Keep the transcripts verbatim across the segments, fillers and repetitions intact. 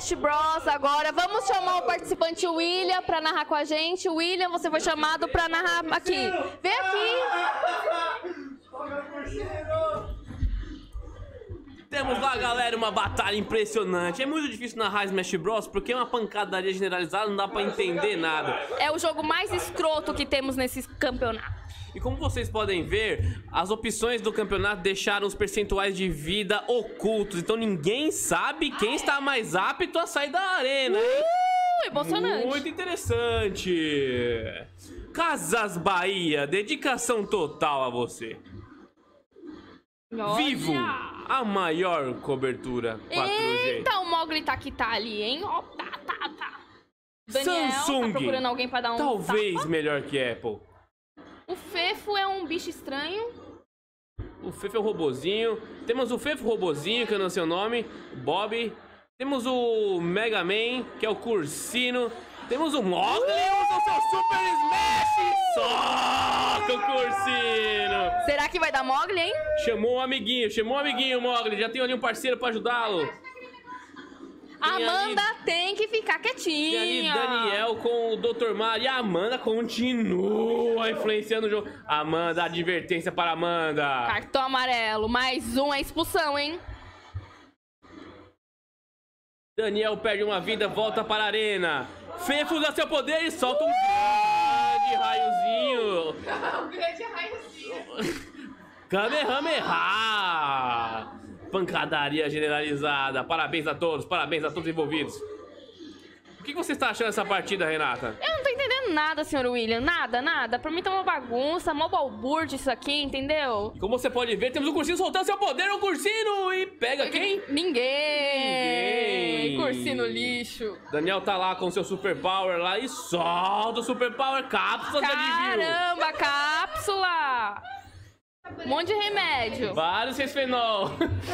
Smash Bros. Agora vamos chamar o participante William para narrar com a gente. William, você foi chamado para narrar aqui. Vem aqui. Temos lá, galera, uma batalha impressionante. É muito difícil narrar Smash Bros. Porque é uma pancadaria generalizada, não dá pra entender nada. É o jogo mais escroto que temos nesse campeonato. E como vocês podem ver, as opções do campeonato deixaram os percentuais de vida ocultos. Então ninguém sabe quem está mais apto a sair da arena, hein? Uh, emocionante. Muito interessante. Casas Bahia, dedicação total a você. Olha. Vivo, a maior cobertura quatro G. Eita, o Mogli tá que tá ali, hein? Ó, tá, tá, tá. Daniel, Samsung, tá procurando alguém pra dar um talvez tapa. melhor que Apple. O Fefo é um bicho estranho. O Fefo é o robozinho. Temos o Fefo robozinho, que eu não sei o nome. Bob. Temos o Mega Man, que é o Cursino. Temos o Mogli, usa o seu Super Smash. Soca o Cursino. Será que vai dar Mogli, hein? Chamou um amiguinho, chamou um amiguinho, Mogli. Já tem ali um parceiro pra ajudá-lo. Amanda ali, tem que ficar quietinha. Tem ali Daniel com o doutor Mario. E a Amanda continua influenciando o jogo. Amanda, advertência para Amanda. Cartão amarelo. Mais um é expulsão, hein? Daniel perde uma vida, volta para a arena. Fefo usa seu poder e solta um grande raiozinho. Um grande raiozinho. Kamehameha. Pancadaria generalizada. Parabéns a todos, parabéns a todos envolvidos. O que você está achando dessa partida, Renata? Eu não tô entendendo nada, senhor William. Nada, nada. Pra mim tá uma bagunça, mó balbúrdia isso aqui, entendeu? E como você pode ver, temos o Cursino soltando seu poder, o Cursino! E pega quem? Ninguém! Ninguém! Cursino lixo. Daniel tá lá com seu Super Power lá e solta o Super Power, cápsula de alívio. Caramba, cápsula! Um monte de remédio. Vários resfenol.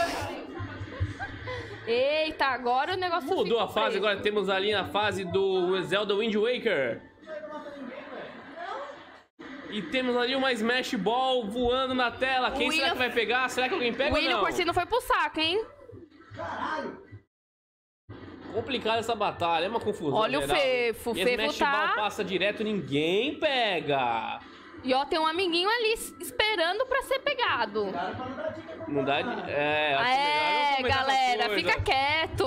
Eita, agora o negócio Mudou a fase, preso. agora temos ali na fase do Zelda Wind Waker. E temos ali uma Smash Ball voando na tela. Quem William... será que vai pegar? Será que alguém pega o William ou não? Cursino foi pro saco, hein? Complicada essa batalha, é uma confusão. Olha geral. o Fefo, o E a Fefo Smash tá... Ball passa direto, ninguém pega. E ó, tem um amiguinho ali esperando pra ser pegado. Não dá de... É, acho É, melhor não comentar galera, essa coisa. fica quieto.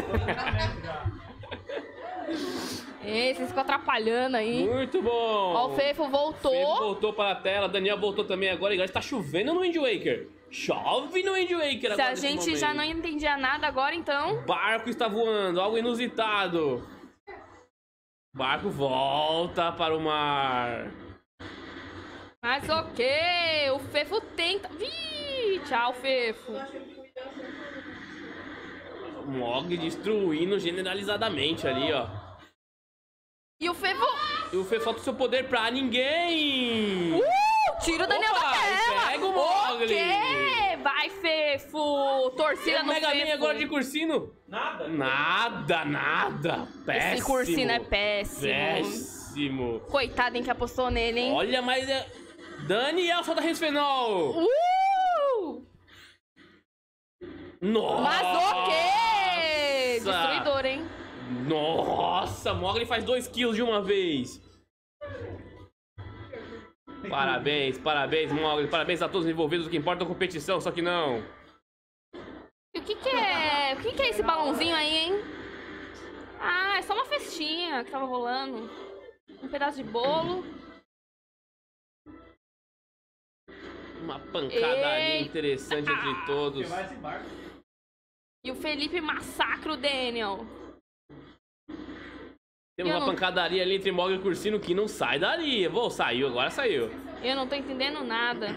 Ei, vocês ficam atrapalhando aí. Muito bom. Ó, o Fefo voltou. Fefo voltou para a tela, Daniel voltou também agora. E agora está chovendo no Wind Waker. Chove no Wind Waker Se agora a gente momento. já não entendia nada agora, então... O barco está voando, algo inusitado. O barco volta para o mar. Mas ok, o Fefo tenta... Vih, tchau, Fefo. O Mog destruindo generalizadamente ali, ó. E o Fefo... E o Fefo falta o seu poder pra ninguém. Uh, tira o Daniel Opa, da tela. pega o Mogli. Ok, vai, Fefo. Torcida o no Mega Man Fefo. agora de Cursino. Nada. Nada, nada. Péssimo. Esse Cursino é péssimo. Péssimo. Coitado em que apostou nele, hein? Olha, mas... é- Daniel solta Resfenol. Uh! Nossa. Mas ok! Destruidor, hein? Nossa, Mogli faz dois kills de uma vez. Parabéns, parabéns, Mogli. Parabéns a todos os envolvidos. O que importa é a competição, só que não. E o que que é? O que que é esse balãozinho aí, hein? Ah, é só uma festinha que tava rolando. Um pedaço de bolo. Uma pancadaria Eita. interessante entre todos. Vai esse barco. E o Felipe massacra o Daniel. Temos Eu uma não- pancadaria ali entre Mogli e Cursino que não sai dali. Vou, saiu, agora saiu. Eu não tô entendendo nada.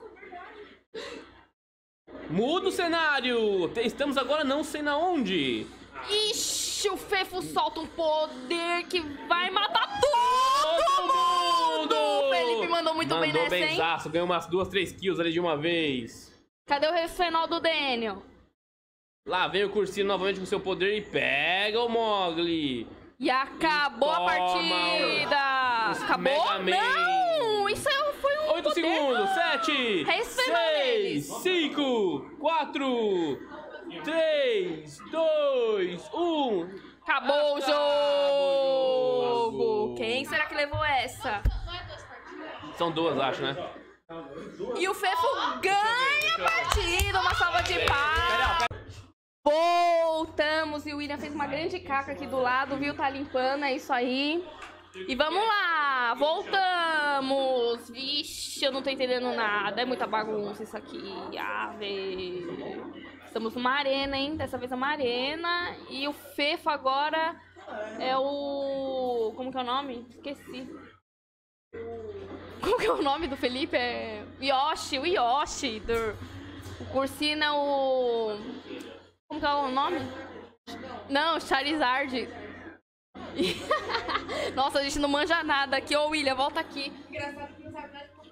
Muda o cenário. Te- Estamos agora não sei na onde. Ixi, o Fefo solta um poder que vai matar todo Todo mundo! O Felipe mandou muito bem Mandou nessa, hein? benzaço, ganhou umas duas, três kills ali de uma vez. Cadê o resfenol do Daniel? Lá vem o Cursino novamente com seu poder e pega o Mogli. E acabou a Toma partida! os Acabou? Mega Man. Não! Isso aí foi um Oito poder. segundos, sete, Resfenol seis, neles. cinco, quatro, três, três, dois, um. Acabou o Acabou jogo! o jogo. Quem será que levou essa? Não é duas partidas? São duas, acho, né? E o Fefo ganha a partida! Uma salva de palmas! Voltamos! E o William fez uma grande caca aqui do lado, viu? Tá limpando, é isso aí. E vamos lá! Voltamos! Vixe, eu não tô entendendo nada. É muita bagunça isso aqui. Ave! Estamos numa arena, hein? Dessa vez é uma arena. E o Fefo agora é o... Como que é o nome? Esqueci. Como que é o nome do Felipe? É Yoshi, o Yoshi. Do... O Cursino é o... Como que é o nome? Não, Charizard. Nossa, a gente não manja nada aqui. Ô, William, volta aqui. Engraçado que não sabe nada de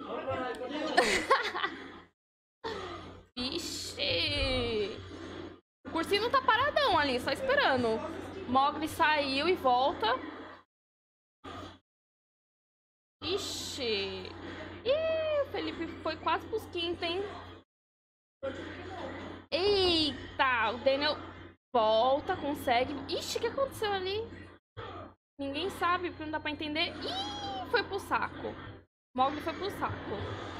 Vixe. O Cursino tá paradão ali, só esperando. Mogli saiu e volta. Ixi. Ih, o Felipe foi quase pros quintos, hein? Eita, o Daniel volta, consegue. Ixi, o que aconteceu ali? Ninguém sabe, porque não dá pra entender. Ih, foi pro saco. Mogli foi pro saco.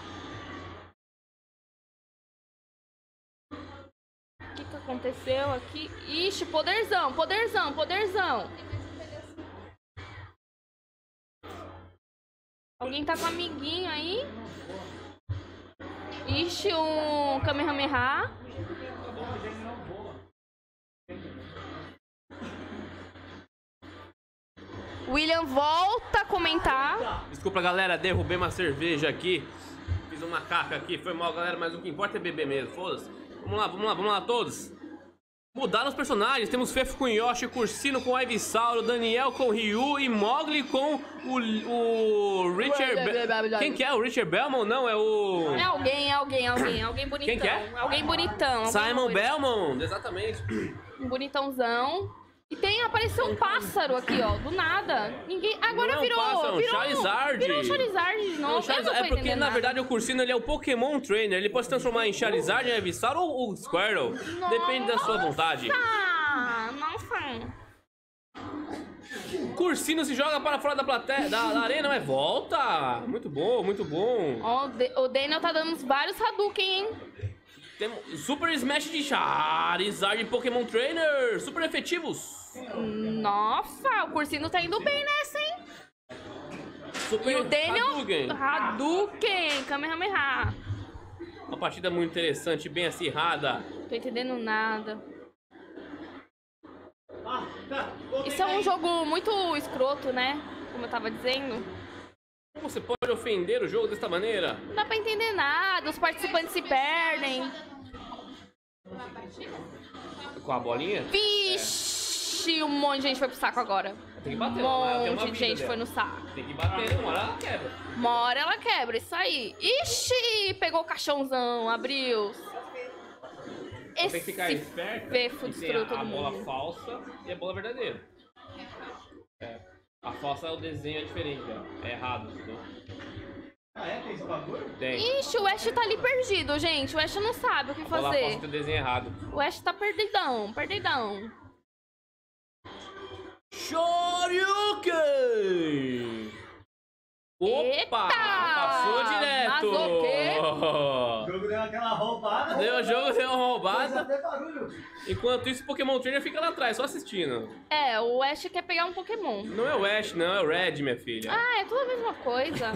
O que que aconteceu aqui? Ixi, poderzão, poderzão, poderzão. Alguém tá com um amiguinho aí? Ixi, um Kamehameha. William volta a comentar. Desculpa, galera, derrubei uma cerveja aqui. Fiz uma caca aqui, foi mal, galera, mas o que importa é beber mesmo, foda-se. Vamos lá, vamos lá, vamos lá, todos. Mudaram os personagens, temos Fefo com Yoshi, Cursino com Ivysaur, Daniel com Ryu e Mogli com o, o Richard... Be Quem que é? O Richard Belmont? Não, é o... É alguém, é alguém, alguém, alguém bonitão. Quem que é? Alguém bonitão. alguém Simon loiro. Belmont, exatamente. Um bonitãozão. E tem, apareceu um pássaro aqui, ó, do nada. Ninguém... Agora Não é um virou... pássaro, é um virou Charizard. Virou um Charizard de novo. Não, Charizard- Eu não tô é porque, entendendo na nada. verdade, o Cursino ele é o Pokémon Trainer. Ele pode se transformar em Charizard, em Ivysaur ou o Squirtle. Depende da sua vontade. Ah, nossa. Cursino se joga para fora da plateia, da, da arena, mas volta. Muito bom, muito bom. Ó, o De- o Daniel tá dando vários Hadouken, hein? Temos Super Smash de Charizard e Pokémon Trainer. Super efetivos. Nossa, o Cursino tá indo bem nessa, hein? Super E o Daniel... Hadouken. Hadouken, Kamehameha. Uma partida muito interessante, bem acirrada. Tô entendendo nada. Isso é um jogo muito escroto, né? Como eu tava dizendo. Como você pode ofender o jogo desta maneira? Não dá pra entender nada, os participantes se perdem. Com a bolinha? Vixe, um monte de gente foi pro saco agora. Tem que bater, Um ela tem uma monte de vida gente dela. foi no saco. Tem que bater, uma hora ela quebra. Uma hora ela quebra, isso aí. Ixi, pegou o caixãozão, abriu. Tem que ficar Esse esperto. Fefo que tem destruiu a, todo a bola mundo. falsa e a bola verdadeira. É. A falsa é o desenho é diferente, ó. É errado, entendeu? Ah, é? Tem esse bagulho? Tem. Ixi, o Ash tá ali perdido, gente. O Ash não sabe o que A bola fazer. falsa tem o desenho errado. O Ash tá perdidão, perdidão. Shoryuken! Opa! Eita! Passou direto! Vazou o quê? O jogo deu aquela roubada. Deu o jogo, deu uma Fez roubada. até barulho. Enquanto isso, o Pokémon Trainer fica lá atrás, só assistindo. É, o Ash quer pegar um Pokémon. Não é o Ash, não, é o Red, minha filha. Ah, é tudo a mesma coisa.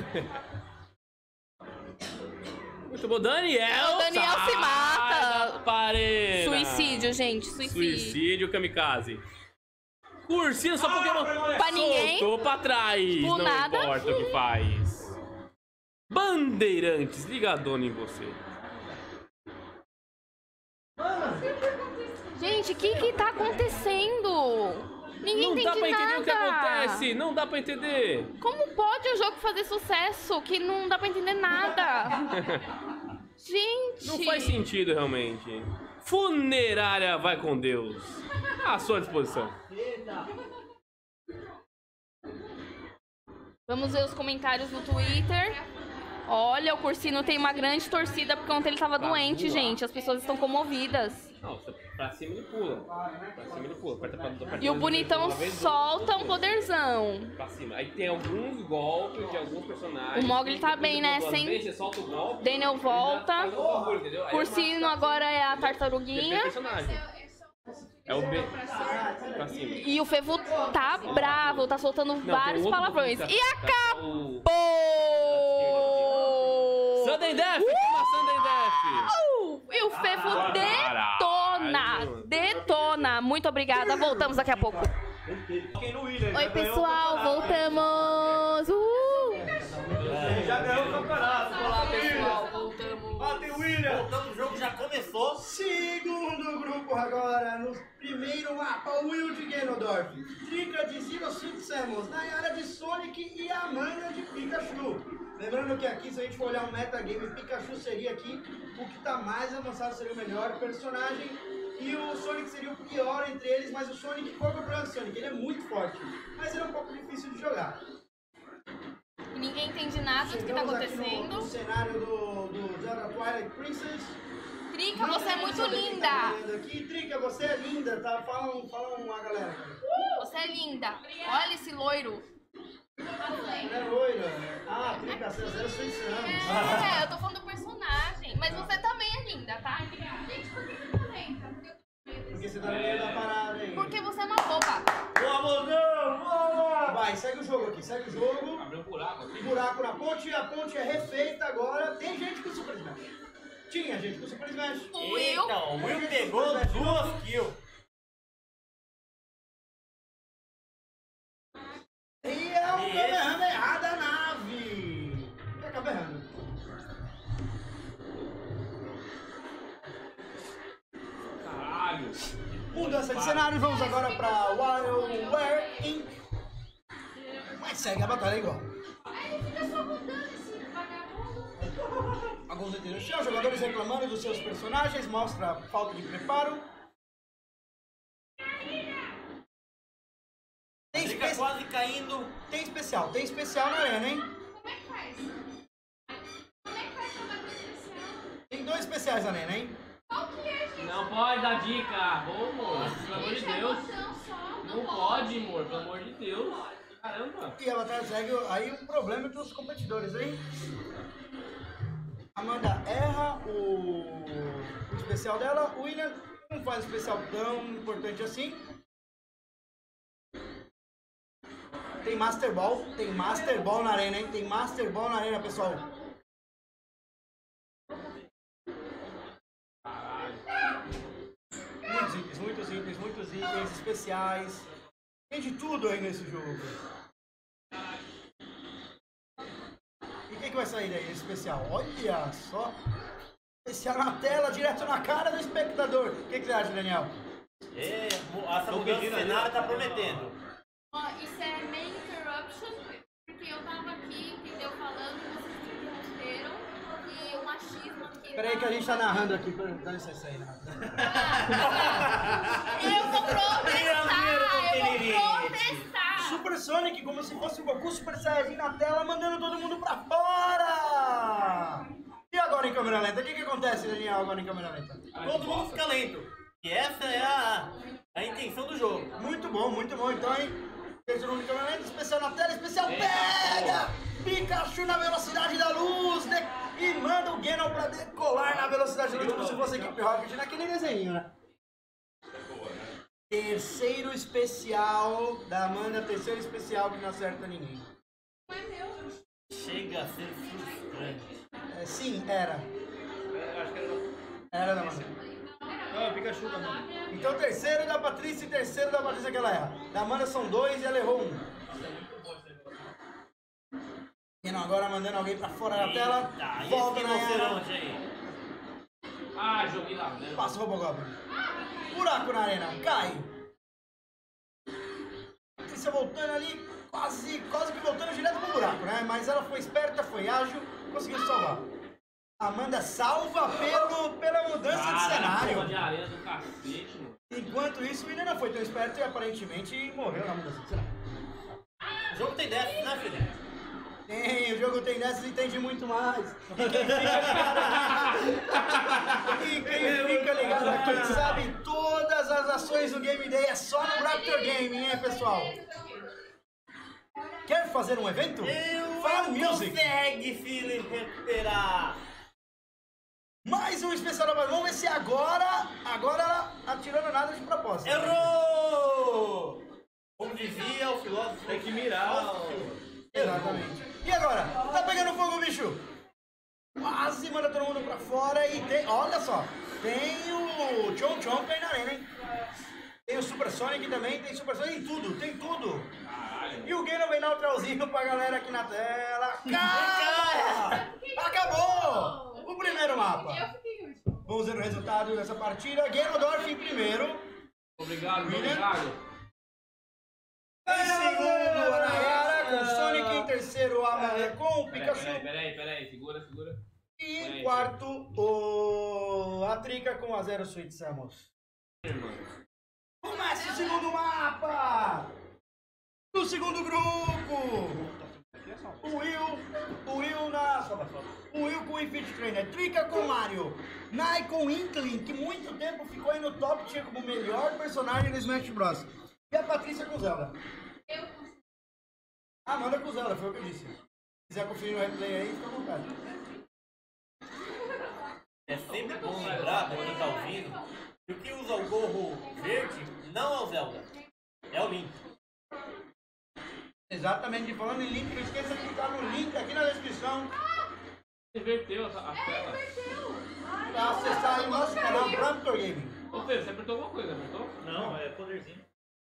Muito bom, Daniel! O Daniel sai se mata. da parede. Suicídio, gente, suicídio. Suicídio kamikaze. Cursino, só Pokémon. Pra ninguém. Soltou pra trás. Por Não nada. importa o que faz. Bandeirantes, ligadona em você. Gente, o que que tá acontecendo? Ninguém Não entende dá pra entender nada. o que acontece. Não dá pra entender. Como pode o jogo fazer sucesso que não dá pra entender nada? Gente. Não faz sentido, realmente. Funerária vai com Deus. À sua disposição. Vamos ver os comentários no Twitter. Olha, o Cursino tem uma grande torcida porque ontem ele tava Tá doente, voar. gente. As pessoas estão comovidas. Não, você Pra cima ele pula. Pra cima ele pula. Aperta pra, aperta E o pra- bonitão uma vez, solta um duas, poderzão. Pra cima. Aí tem alguns golpes de alguns personagens. O Mogli tá Depois bem, de né? duas Sem- vezes, você solta o golpe. Daniel ele já volta. faz o bagulho, entendeu? Aí Cursino é uma- agora é a Depende do tartaruguinha. personagem. É o B. Pra cima. E o Fevo tá bravo, tá soltando Não, vários tem outro palavrões. golpe, E tá- tá- acabou! Sudden Death! Toma Sudden Death! Uh! E o Fevo detona! Detona! Muito obrigada, voltamos daqui a pouco. Quem no William, Oi, já ganhou o pessoal, campeonato. voltamos! Uh! Ele já ganhou o campeonato. Olá, pessoal, voltamos. Bate o William. Voltamos, o jogo já começou. Segundo grupo agora, no primeiro mapa, Will de Ganondorf, Trika de Zero Suit Samus, Nayara de Sonic e Amanda de Pikachu. Lembrando que aqui, se a gente for olhar um metagame, Pikachu seria aqui o que está mais avançado, seria o melhor personagem. E o Sonic seria o pior entre eles, mas o Sonic, qual que é o problema do Sonic? Ele é muito forte, mas ele é um pouco difícil de jogar. E ninguém entende nada do que tá Chegamos aqui acontecendo. no, no cenário do, do Zelda Twilight Princess. Trica, você é muito linda! Aqui, Trica, você é linda, tá? Fala, um, fala uma galera. Você é linda! Olha esse loiro! É loira. Ah, Trica, você é zero seis anos. É, eu tô falando do personagem, mas você também é linda, tá? Gente, por que você também? Tá? Porque você tá no meio da parada aí. Porque você é uma boba. Boa, mozão, boa. Vai, segue o jogo aqui, segue o jogo. Abriu um buraco aqui. Buraco na ponte, a ponte é refeita agora. Tem gente com Super Smash. Tinha gente com Super Smash. O Will, Eita, o Will pegou duas kills. E é um Esse- Kamehameha da nave. É Kamehameha. Caralho. Mudança de cenário, vamos agora pra WarioWare incorporated. Mas segue a batalha igual. Aí ele fica só rodando esse vagabundo. Alguns entendem no chão, jogadores reclamando dos seus personagens, mostra falta de preparo. Tem, Fica espe- quase caindo. tem especial, tem especial na arena, hein? Como é que faz? Como é que faz pra bater especial? Tem dois especiais na arena, hein? Qual que é, gente? Não pode dar dica. Ô, amor, pelo amor de Gente, é Deus. botão só. Não pode, amor, pelo amor de Deus. Caramba. E a batalha segue aí um problema para os competidores, hein? Amanda erra o, o especial dela, o William não faz um especial tão importante assim. Tem Master Ball, tem Master Ball na arena, hein? Tem Master Ball na arena, pessoal. Muitos itens, muitos itens, muitos itens especiais. Tem de tudo aí nesse jogo. E o que, que vai sair daí nesse especial? Olha só! Especial na tela, direto na cara do espectador. O que, que você acha, Daniel? É, essa mudança de cenário tá prometendo. Ó, isso é main interruption, porque eu tava aqui, entendeu, falando, e vocês me interromperam, e o machismo aqui... Peraí que a gente tá narrando aqui, dá licença aí, né? Eu vou protestar, eu vou protestar! Super Sonic, como se fosse o Goku Super Saiyajin na tela, mandando todo mundo pra fora! E agora em câmera lenta? O que, que acontece, Daniel, agora em câmera lenta? Todo mundo fica lento. E essa é a, a intenção do jogo. Muito bom, muito bom. Então, hein? Fez o nome de câmera lenta, especial na tela, especial pega! Pikachu na velocidade da luz, né? E manda o Ganon pra decolar na velocidade da luz, como se fosse a equipe Rocket, naquele desenho, né? Terceiro especial da Amanda, terceiro especial que não acerta ninguém. Chega a ser frustrante. É, sim, era. Era da Amanda. Ah, Pikachu da mão. Então, terceiro da Patrícia e terceiro da Patrícia que ela erra. Da Amanda são dois e ela errou um. E não, agora mandando alguém pra fora da tela. Eita, e Volta esse na Yara. rinoceronte aí? Ah, joguei lá, né? Passa o Robogoblin. Buraco na arena. Cai. Patrícia voltando ali. Quase, quase que voltando direto pro buraco, né? Mas ela foi esperta, foi ágil. Conseguiu salvar. Amanda salva pelo, pela mudança de Cara, cenário. porra de areia do cacete, mano. Enquanto isso, o William não foi tão esperto e aparentemente morreu na mudança de cenário. O jogo tem dessas, né, Felipe? Tem, o jogo tem dessas e tem de muito mais. E quem fica ligado aqui sabe todas as ações do Game Day é só no Raptor Gaming, hein, pessoal? Quer fazer um evento? Eu Fala Music. consegue se recuperar. Mais um especial da Vamos ver se agora, agora ela atirando nada de propósito. Errou! Como dizia o filósofo, Tem que mirar. Exatamente. E agora? Tá pegando fogo, bicho? Quase manda todo mundo pra fora e tem... Olha só. Tem o Chon Chomp aí na arena, hein? Tem o Super Sonic também, tem Super Sonic, tem tudo, tem tudo. E o Geno vem dar o trauzinho pra galera aqui na tela. Cara! Acabou! O primeiro mapa. Eu fiquei último. Vamos ver o resultado dessa partida. Ganondorf em primeiro. Obrigado, William. obrigado. Em segundo, a Nayara com o Sonic. Em terceiro, a Maria com o Peraí, Pikachu. peraí, peraí, peraí. Segura, segura. E em quarto, o... a Trica com a Zero Sweet Samus. Começa o segundo mapa! Do segundo grupo! O Will, o Will na... O Will com o Infinite Trainer, Trica com Mario, Nai com Inkling, que muito tempo ficou aí no top tier como o melhor personagem do Smash Bros. E a Patrícia com Zelda. Eu Ah, manda com Zelda, foi o que eu disse. Se quiser conferir no replay aí, fica à vontade. É sempre bom lembrar, pra quem tá ouvindo, que o que usa o gorro verde não é o Zelda, é o Link. Exatamente, falando em link, não esqueça de clicar no link aqui na descrição Inverteu a, a tela. para acessar aí o nosso canal Raptor Gaming. Ô, Pedro, você apertou alguma coisa, apertou? Não, é poderzinho.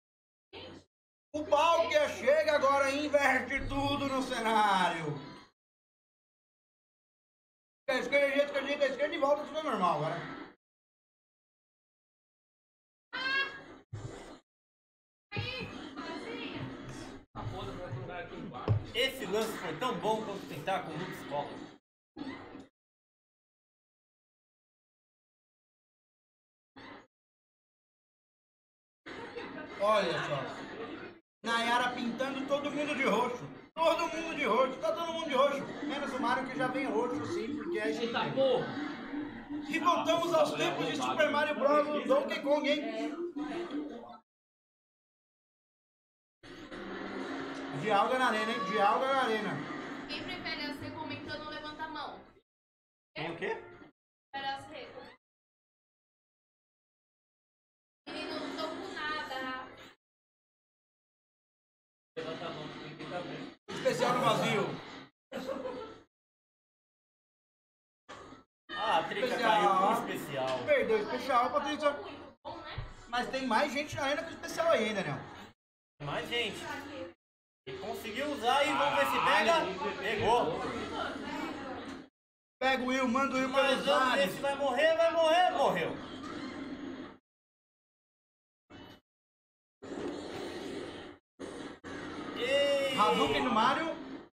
O Palkia chega agora e inverte tudo no cenário. A esquerda, direita, esquerda, direita, esquerda e volta, tudo é normal agora. A foda vai pro lugar aqui embaixo. Esse lance foi tão bom quanto tentar com o Luke Skywalker. Olha só. Nayara pintando todo mundo de roxo. Todo mundo de roxo, tá todo mundo de roxo. Menos o Mario que já vem roxo sim, porque é isso. Eita porra! E voltamos aos tempos de Super Mario Bros. No Donkey Kong, hein? Dialga na arena, hein? Dialga na arena. Quem prefere ser comentando, levanta a mão. Tem o quê? Prefere ser comentando. Menino, não tô com nada. Levanta a mão, tem que estar vendo. Especial no vazio. Ah, a Trica Especial. caiu com o especial. Perdeu o especial, Patrícia. Bom, né? Mas tem mais gente na arena com o especial aí, hein, Daniel? Mais gente. E conseguiu usar e vamos ver se pega. Pegou. Pega o Will, manda o Will Mas pelos vamos ver ares. se vai morrer, vai morrer, morreu. E... Hadouken no Mario.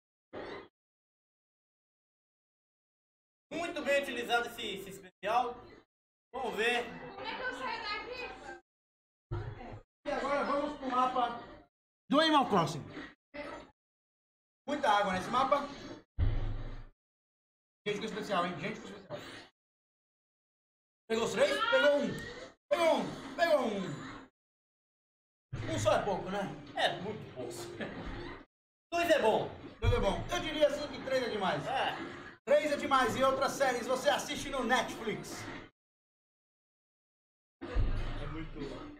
Muito bem utilizado esse, esse especial. Vamos ver. Como é que eu saio daqui? E agora vamos pro mapa do Animal Crossing. Muita água nesse mapa. Gente com especial, hein? Gente com especial. Pegou os três? Pegou um. Pegou um. Pegou um. Um só é pouco, né? É muito pouco. Dois é bom. Dois é bom. Eu diria assim que três é demais. É. Três é demais. E outras séries você assiste no Netflix. É muito.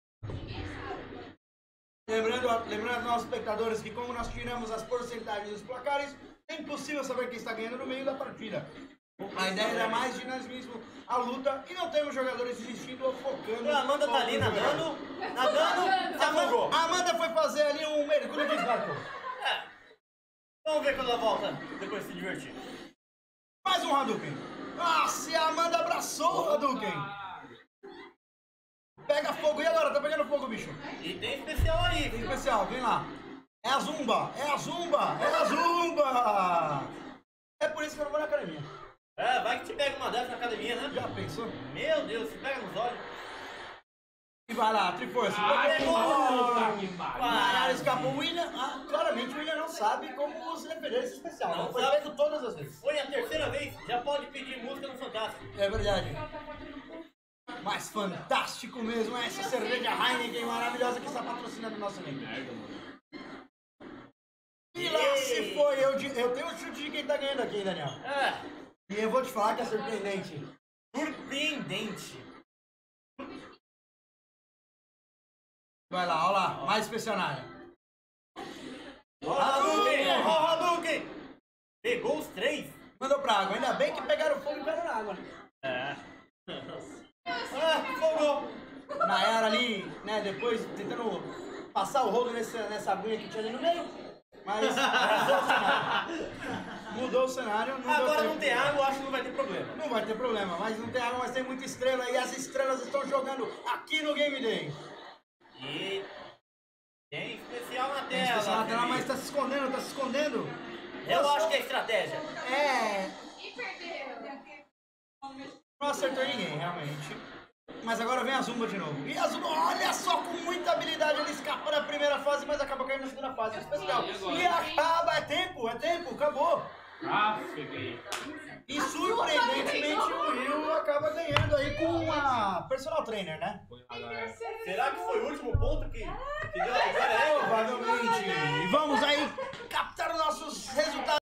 Lembrando, lembrando aos nossos espectadores que como nós tiramos as porcentagens dos placares, é impossível saber quem está ganhando no meio da partida. A ideia é mais dinamismo a luta e não temos jogadores desistindo ou focando. A Amanda tá ali nadando, nadando, se afogou. A Amanda foi fazer ali um mergulho de esbarco. É. Vamos ver quando ela volta, depois de se divertir. Mais um Hadouken. Nossa, e a Amanda abraçou o Hadouken. Pega fogo. E agora? Tá pegando fogo, bicho. E tem especial aí, Tem viu? especial, vem lá. É a Zumba, é a Zumba, é a Zumba. É por isso que eu não vou na academia. É, vai que te pega uma dessas na academia, né? Já pensou? Meu Deus, se pega nos olhos. E vai lá, Triforce. Nayara escapou. O William, ah, claramente o William não sabe como se defender esse especial. Não, foi pego todas as vezes. Foi a terceira vez, já pode pedir música no Fantástico. É verdade. Mas fantástico mesmo, essa cerveja Heineken maravilhosa que está patrocinando o nosso evento. E lá se foi, eu, de- eu tenho um chute de quem tá ganhando aqui, Daniel. Ah, E eu vou te falar que é surpreendente. surpreendente. Vai lá, olha lá, mais especial na área. Hadouken! Ó, Hadouken! Pegou os três. Mandou pra água, ainda bem que pegaram fogo e pegaram na água. É. Ah, fogou. Nayara ali, né, depois tentando passar o rolo nessa, nessa aguinha que tinha ali no meio. Mas mudou o cenário. Mudou o cenário. Não deu Agora tempo. não tem água, acho que não vai ter problema. Não vai ter problema, mas não tem água, mas tem muita estrela e as estrelas estão jogando aqui no Game Day. E tem especial na Tem tela. especial na tela, Felipe. mas tá se escondendo, tá se escondendo. Eu acho que é estratégia. É, E perderam. não acertou ninguém, realmente. Mas agora vem a Zumba de novo. E a Zumba, olha só, com muita habilidade, ele escapa da primeira fase, mas acaba caindo na segunda fase. Especial. E agora? E acaba, é tempo, é tempo, acabou. Ah, peguei. E surpreendentemente o Will acaba ganhando aí com a personal trainer, né? Será que foi o último ponto que, que deu a vitória a ela? Provavelmente. E vamos aí captar nossos resultados.